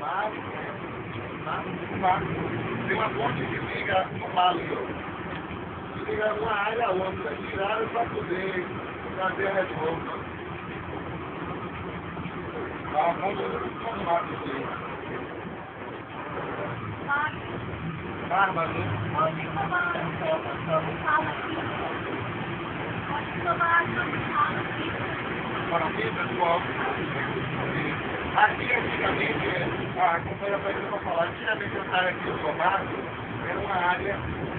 Tem uma ponte que liga no mar ali, ó. Liga uma área a outra, tiraram para poder fazer a reforma. Vamos lá, Bárbara, né? Pode tomar um pouco sobre fala aqui. Pode tomar sobre fala aqui. Para aqui, pessoal. Aqui, antigamente, a companheira vai para falar, antigamente essa área aqui do Somado era uma área